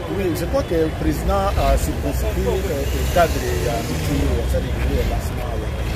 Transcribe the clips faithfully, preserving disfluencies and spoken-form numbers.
Oui, je crois que le président a circonscrit le cadre de la lancement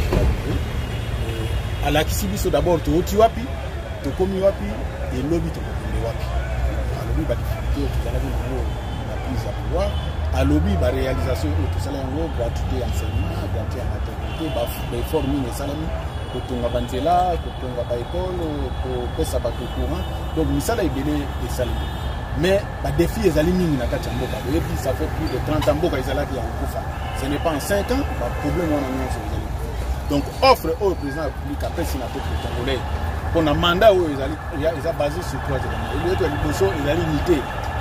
à la Kisibiso d'abord, tu es wapi, tu es wapi, et lobby tu es wapi. À lobby, la difficulté, tu as la prise à pouvoir. À lobby, la réalisation, tu as la gratuité enseignement, gratuité en maternité, la formule et salami, que tu as banzela, que tu as école, que tu as courant. Donc, misala est belé et salami. Mais le défi est aligné dans la Mboka. Ça fait plus de trente ans que les salariés qui ont fait. Ce n'est pas en cinq ans, le problème est en donc, offre au président de la République après le sénateur congolais pour un mandat où ils sont basés sur trois éléments. Il y a des unités.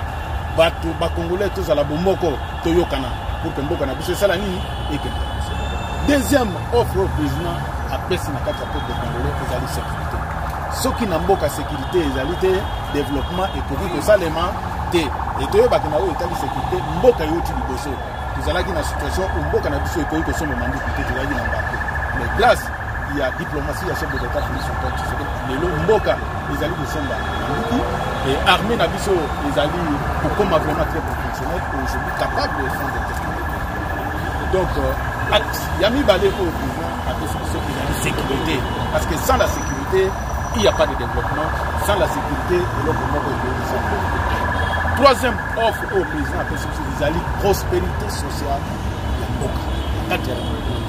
Les Congolais, tous à la Bomoko, Toyokana, pour que Mboka n'abuse ça la nuit et que. Deuxième offre au président après le sénateur congolais, ils ont la sécurité. Ceux qui n'ont pas de sécurité, ils ont le développement économique, ça les mains. Et Toyokana, ils ont la sécurité, Mboka Yoti Liboso. Vous avez une situation où Mboka n'a pas de sécurité, ils sont demandés de quitter l'embarquement. Mais place, il y a diplomatie, il y a chef de l'État, les Mboka, les alliés de Samba, et armée Nabiso, les alliés, pour comme vraiment très professionnel, aujourd'hui capable de faire des technologies. Donc, il y a mis balai au président à la sécurité. Parce que sans la sécurité, il n'y a pas de développement. Sans la sécurité, l'autre Mboka est de troisième offre au président, les alliés, prospérité sociale, la Mboka.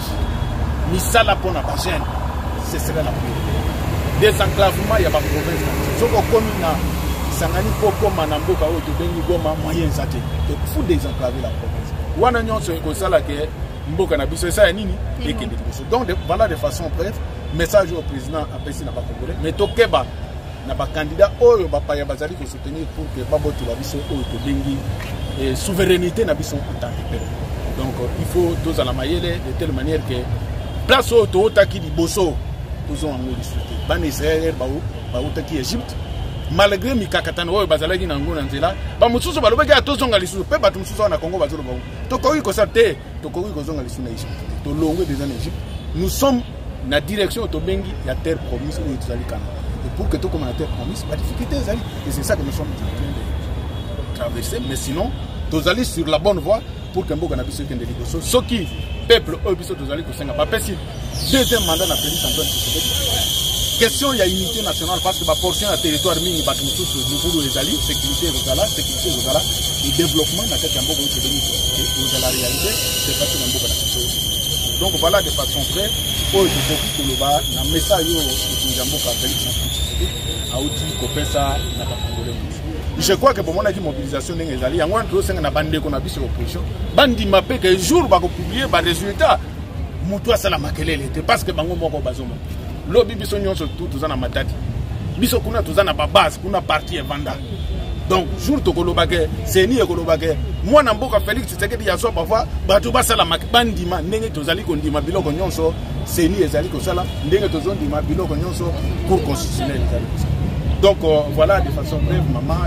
Misala pour la chaîne, ce serait la priorité. Désenclavement, il y a pas de province. Ce qu'on commune là, Sangani Koko Manamboka ou Tobeni Goma moyen zate. Donc il faut désenclaver la province. Wana nyon se ko sala ke Mboka na biso ça nini et que donc voilà de façon bref message au président apesi na ba congolais mais to keba na ba candidat oyo ba paya bazali ko soutenir pour que baboto la biso oyo Tobengi et souveraineté na biso en tant que peuple. Donc il faut tous à la mayele de telle manière que place au Tootaki di Bosso, nous avons un ban Israël, Baoutaki Égypte, malgré Mikakatano, Bazalagi Nango Nanzela, Bamusu Baloga, Tozonga Lisu, Pebatumsu na Congo Bazolo, Tokoi Kosate, Tokoi Kozonga Lisu na Égypte, Tolongo des en Égypte. Nous sommes dans la direction de Tobengi, il y a terre promise où ils allaient quand et pour que tout comme la terre promise, la difficulté est allée. Et c'est ça que nous sommes en train de traverser. Mais sinon, nous allons sur la bonne voie pour que Mboka Nabiso Kende Liboso, ce qui peuple obiso tozali ko senga papa si deuxième mandat na Félix Antoine Tshisekedi question il y a unité nationale parce que ba portion ya territoire mingi ba tumusu nzulu ezali sécurité rogala sécurité rogala et développement na kati ya Mboka ko demi ko la réalité c'est pas que Mboka na biso donc voilà de façon près au beaucoup koloba na message yo ko Mboka Félix Antoine Tshisekedi auti ko pesa na ba congolais. Je crois que pour mon avis, mobilisation n'est pas allée. Il y a un peu de bande qu'on a vu sur l'opposition. Bandi m'a fait que jour va publier les résultats. Moutoua Salamakele était parce que Bango Moko Bazomo. Lobby Bissonion sur tout, tout ça na matati. Bisso kuna tout ça na base, kuna parti et vanda. Donc jour to kolobake, c'est ni kolobake. Moi na mboka Félix Tshisekedi ya so parfois, batu ba Salamak bandi ma ndenge tozali kondima biloko nyonso, c'est ni ezali ko sala, ndenge tozondima biloko nyonso pour constitutionnel. Donc euh, voilà de façon brève, maman,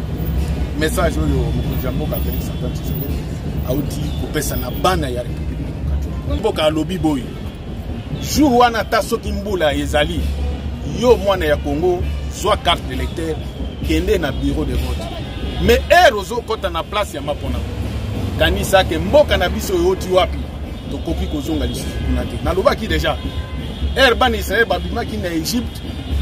et message au Moukoudiambo qu'a fait Santan Tshisekedi a dit que ça n'a pas na ya République démocratique. Mboka lobby boy. Jour wana ta soki mbula ezali yo mwana ya Congo soit carte d'électeur kende na bureau de vote. Mais er ozo kota na place ya mapona. Kanisa ke mboka na biso yoti wapi to koki kozonga lisusu kunate. Na lobaki déjà. Er ban Israël babima ki na Égypte.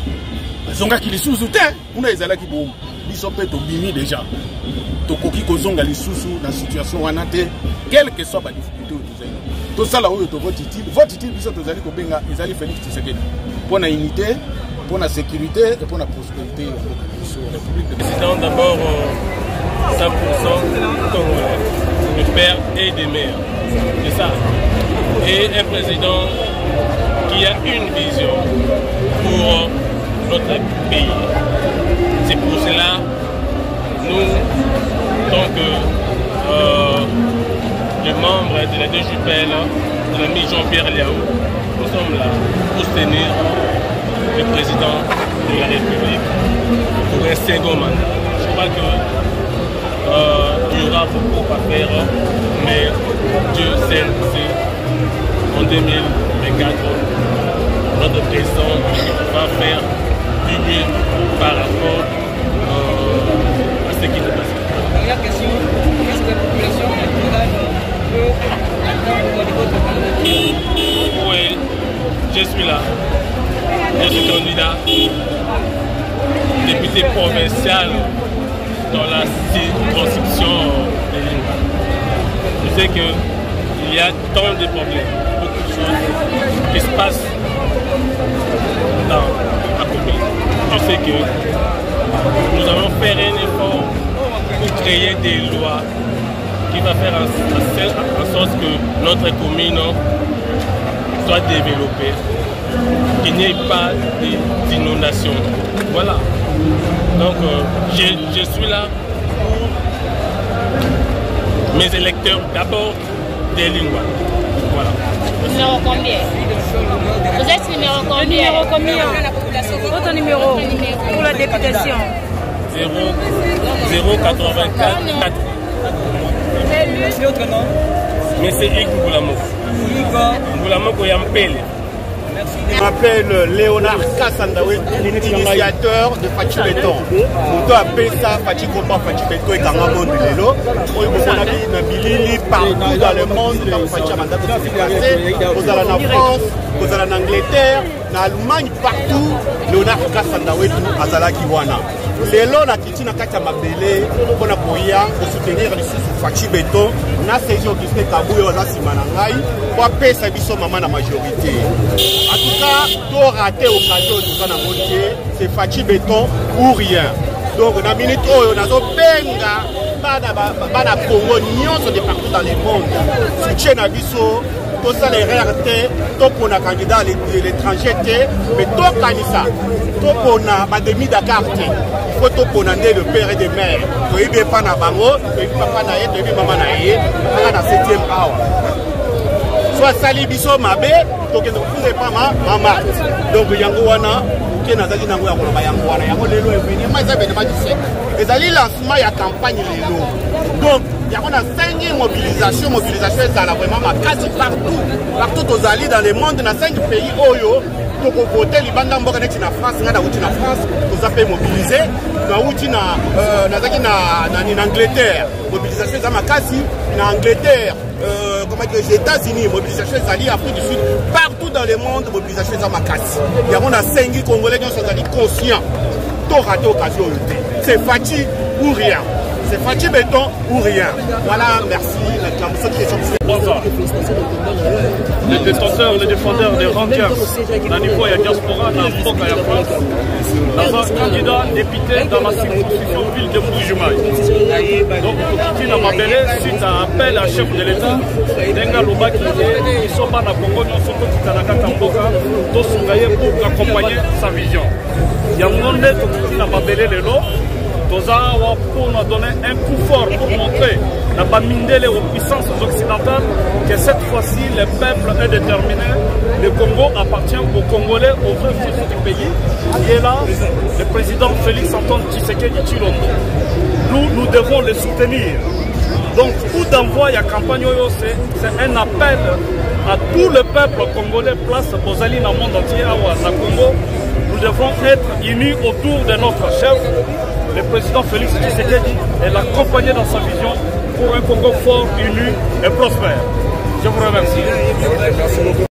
Zonga ki lisusu te, una ezala ki boum. Biso pe to bimi déjà. To koki kozonga lisusu na situation wana te, quelle que soit la difficulté au design. Tout ça là où to vote utile, vote utile biso to zali ko benga ezali Félix Tshisekedi. Pour la unité, pour la sécurité et pour la prospérité de la République de président d'abord cent pour cent congolais, de père et de mère. C'est ça. Et un président qui a une vision pour notre pays. C'est pour cela nous, donc euh, les membres de la D J P L, de l'ami Jean-Pierre Liaou, nous sommes là pour soutenir le président de la République pour un second mandat. Je crois que euh, il y aura beaucoup à faire, mais Dieu sait que en deux mille vingt-quatre, notre président va faire du mieux par rapport euh, à ce qui nous passe. Dernière question. Oui, je suis là. Je suis candidat, député provincial dans la circonscription de Lingua. Je sais qu'il y a tant de problèmes, beaucoup de choses qui se passent dans la commune. Je sais que nous allons faire un effort pour créer des lois qui vont faire en, en sorte que notre commune soit développée, qu'il n'y ait pas d'inondation. Voilà. Donc, euh, je, je suis là pour mes électeurs d'abord des Lingua. Voilà. Numéro combien? Vous êtes numéro combien? Le numéro combien? Votre numéro pour la députation? zéro quatre-vingt-quatre. C'est votre nom? Monsieur Ig Ngoulamoko. Ngoulamoko Yampele. Je m'appelle Léonard Kassandawe, initiateur de Fachi Béton. Nous appelons ça Fachi Combat, Fachi Béton et Kangamon de Lélo. Vous avez partout dans le monde, Fachi Amanda qui s'est passé. Vous allez en France, vous allez en Angleterre, en Allemagne, partout. Léonard Kassandawe, Azala Kiwana. Lélo, la Kiti na kati ya mabele, pour na poya, pour soutenir les sous Fachi Béton. Na saisi Augustin Kabouyo, na Simanangai, pour appeler sa biso maman la majorité. En tout cas, tout raté l'occasion de nous en monter, c'est Fachi Béton ou rien. Donc, dans la minute où on a benga, bana Congo, nyonso de partout dans le monde. Soutien à biso, tout ça les raretés, tout pour un candidat à l'étranger, mais tout canisa, tout pour un demi Dakar. Il faut tout pour un le père et des mères. Tu es bien pas na bango, tu es papa na ye, tu es bien maman na ye, tu es dans septième hour. Soit sali biso mabe, donc vous n'êtes pas ma maman. Donc yango wana, qui n'a pas nango ya ko ba yango wana, yango lelo événement, ça événement du siècle. Et ça lancement ya campagne lelo. Donc il y a on a cinq mobilisations, mobilisation ça là vraiment ma quasi partout, partout aux alliés dans le monde, dans cinq pays oyo. Donc au côté libanda mboka neti na France, ngada uti na France, vous avez mobilisé, na uti na euh na na na Angleterre, mobilisation za makasi, na Angleterre. Euh, comment dire, les États-Unis, mobilisation des alliés, Afrique du Sud, partout dans le monde, mobilisation des Amakassi. Il y a on a cinq Congolais qui sont conscients. Tout raté occasion. C'est Fachi ou rien. C'est Fachi Béton ou rien. Voilà, merci. Bonsoir. Les détenteurs, les défendeurs des Rangers, dans le niveau de la diaspora, dans le Foka et France, dans un candidat député dans la circonscription ville de Bujumaï. Donc, il faut qu'il suite à appel à chef de l'État, Denga Lobaki, qui sont pas dans le Congo, nous sommes tous dans la Katamboka, tous pour accompagner sa vision. Il y a un monde qui n'a pas belé les lots. Pour nous donner un coup fort pour montrer la bamindele aux puissances occidentales que cette fois-ci le peuple est déterminé. Le Congo appartient aux Congolais, aux vrais fils du pays. Et là, le président Félix Antoine Tshisekedi Tshilombo. Nous, nous devons le soutenir. Donc, coup d'envoi à la campagne, c'est un appel à tout le peuple congolais, place Bozali dans le monde entier, à Congo. Nous devons être unis autour de notre chef. Le président Félix Tshisekedi est l'accompagné dans sa vision pour un Congo fort, uni et prospère. Je vous remercie.